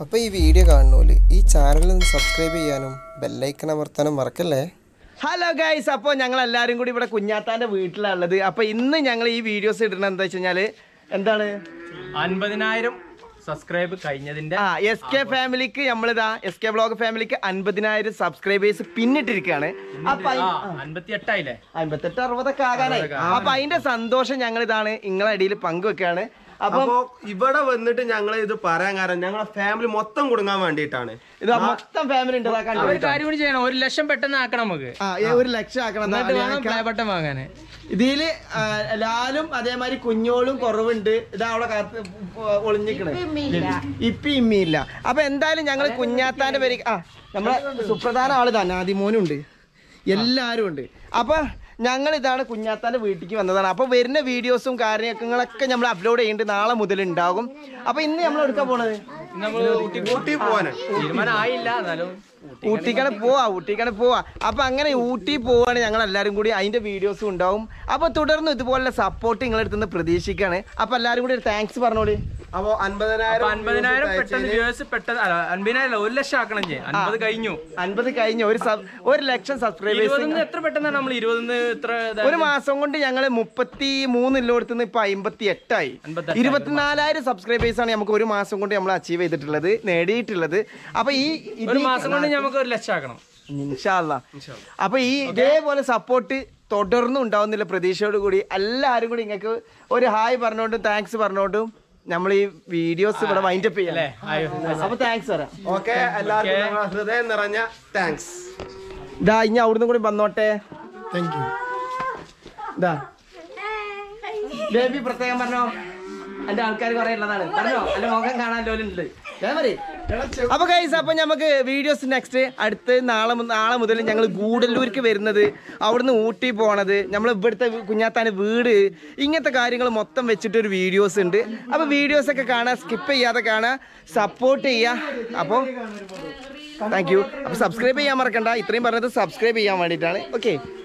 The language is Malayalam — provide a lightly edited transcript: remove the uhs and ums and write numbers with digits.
അപ്പോൾ ഈ വീഡിയോ കാണുന്നോല് ഈ ചാനൽ ഒന്ന് സബ്സ്ക്രൈബ് ചെയ്യാനും ബെൽ ഐക്കൺ അമർത്താനും മറക്കല്ലേ. ഹലോ ഗൈസ്, അപ്പോൾ ഞങ്ങൾ എല്ലാവരും കൂടി ഇവിടെ കുഞ്ഞാത്താൻ്റെ വീട്ടിലുള്ളത്. അപ്പോൾ ഇന്ന് ഞങ്ങൾ ഈ വീഡിയോസ് ഇടുന്നത് എന്താ വെച്ച് കഴിഞ്ഞാൽ എന്താണ് 50,000 സബ്സ്ക്രൈബ് കഴിഞ്ഞതിന്റെ SK ഫാമിലിക്ക് നമ്മളിതാ SK വ്ളോഗ് ഫാമിലിക്ക് 50,000 സബ്സ്ക്രൈബേഴ്സ് പിന്നിട്ടിരിക്കുകയാണ്. അപ്പൊ 58 ആയില്ലേ, 58 60 ആകാനായി. അപ്പൊ അതിന്റെ സന്തോഷം ഞങ്ങൾ ഇതാണ് നിങ്ങളെ ഇടയിൽ പങ്കുവെക്കാണ്. അപ്പൊ ഇവിടെ വന്നിട്ട് ഞങ്ങൾ ഇത് പറയാൻ കാരണം ഞങ്ങളെ ഫാമിലി മൊത്തം കൊടുക്കാൻ വേണ്ടിയിട്ടാണ്. ഇത് മൊത്തം ഫാമിലി ഉണ്ട്. ഒരു കാര്യം കൂടി ചെയ്യണം, 1 ലക്ഷം പെട്ടെന്ന് ആക്കണം നമുക്ക്. 1 ലക്ഷം ആക്കണം പ്ലേ ബട്ടൺ വാങ്ങാന്. ഇതില് ലാലും അതേമാതിരി കുഞ്ഞോളും കുറവുണ്ട്. ഇതാ അവിടെ ഒളിഞ്ഞിക്കണേ, ഇപ്പി ഇമ്മിയില്ല. അപ്പൊ എന്തായാലും ഞങ്ങൾ കുഞ്ഞാത്താന്റെ പേര് നമ്മളെ സുപ്രധാന ആള് തന്നെ ആദിമോനുണ്ട്, എല്ലാരും ഉണ്ട്. അപ്പൊ ഞങ്ങൾ ഇതാണ് കുഞ്ഞാത്താന്റെ വീട്ടിലേക്ക് വന്നതാണ്. അപ്പൊ വരുന്ന വീഡിയോസും കാര്യങ്ങളൊക്കെ നമ്മൾ അപ്ലോഡ് ചെയ്യുന്നുണ്ട്, നാളെ മുതൽ ഉണ്ടാകും. അപ്പൊ ഇന്ന് നമ്മൾ എടുക്കാൻ പോണത് ഊട്ടി പോവാനാണ്. തീരുമാനം ആയില്ല, എന്നാലും ഊട്ടിക്കാണ് പോവാ. അപ്പൊ അങ്ങനെ ഊട്ടി പോവാണ് ഞങ്ങൾ എല്ലാരും കൂടി. അതിന്റെ വീഡിയോസും ഉണ്ടാവും. അപ്പൊ തുടർന്ന് ഇതുപോലുള്ള സപ്പോർട്ട് നിങ്ങളുടെ അടുത്ത് നിന്ന് പ്രതീക്ഷിക്കാണ്. അപ്പൊ എല്ലാരും കൂടി ഒരു താങ്ക്സ് പറഞ്ഞോളി. അപ്പൊ 50,000 പെട്ടെന്ന് വ്യൂവേഴ്സ് പെട്ടെന്ന് 50,000 1 ലക്ഷം ആക്കണം. 50 കഴിഞ്ഞു 1 ലക്ഷം സബ്സ്ക്രൈബേഴ്സ്. എത്ര പെട്ടെന്നാണ് നമ്മൾ 20 ഇത്ര ഒരു മാസം കൊണ്ട് ഞങ്ങൾ 33 ഇപ്പൊ 58 ആയി. 24,000 സബ്സ്ക്രൈബേഴ്സ് ആണ് നമുക്ക് ഒരു മാസം കൊണ്ട് നമ്മൾ അച്ചീവ് ചെയ്തിട്ടുള്ളത്, നേടിയിട്ടുള്ളത്. അപ്പൊ ഈ ഒരു മാസം കൊണ്ട് നമുക്ക് 1 ലക്ഷം ആക്കണം ഇൻഷാ അല്ലാഹ്. അപ്പൊ ഈ ഇതേപോലെ സപ്പോർട്ട് തുടർന്നും ഉണ്ടാവുന്നില്ല പ്രതീക്ഷയോട് കൂടി എല്ലാവരും കൂടി നിങ്ങൾക്ക് ഒരു ഹായ് പറഞ്ഞോണ്ടും താങ്ക്സ് പറഞ്ഞോണ്ടും നമ്മൾ ഈ വീഡിയോസ് ഇവിടെ വൈൻഡപ്പ് ചെയ്യല്ലേ. അപ്പൊ താങ്ക്സ് പറയാം. ഓക്കെ, എല്ലാവർക്കും ഹൃദയം നിറഞ്ഞ താങ്ക്സ്. ഇതാ ഇനി അവിടുന്ന് കൂടി വന്നോട്ടെ. Thank you. ഇതാ ബേബി പ്രത്യേകം പറഞ്ഞോ, എന്റെ ആൾക്കാർ കുറെ ഉള്ളതാണ് പറഞ്ഞോ, എന്റെ മുഖം കാണാൻ ലോലുണ്ട്. അപ്പൊ ഗൈസ്, അപ്പൊ നമുക്ക് വീഡിയോസ് നെക്സ്റ്റ് അടുത്ത് നാളെ മുതൽ ഞങ്ങൾ ഗൂഡല്ലൂർക്ക് വരുന്നത്, അവിടുന്ന് ഊട്ടി പോണത്, നമ്മൾ ഇവിടുത്തെ കുഞ്ഞാത്താൻ്റെ വീട്, ഇങ്ങനത്തെ കാര്യങ്ങൾ മൊത്തം വെച്ചിട്ടൊരു വീഡിയോസ് ഉണ്ട്. അപ്പൊ വീഡിയോസ് ഒക്കെ കാണാൻ സ്കിപ്പ് ചെയ്യാതെ കാണാൻ സപ്പോർട്ട് ചെയ്യുക. അപ്പോൾ താങ്ക് യു. അപ്പൊ സബ്സ്ക്രൈബ് ചെയ്യാൻ മറക്കണ്ട, ഇത്രയും പറഞ്ഞത് സബ്സ്ക്രൈബ് ചെയ്യാൻ വേണ്ടിയിട്ടാണ്. ഓക്കെ.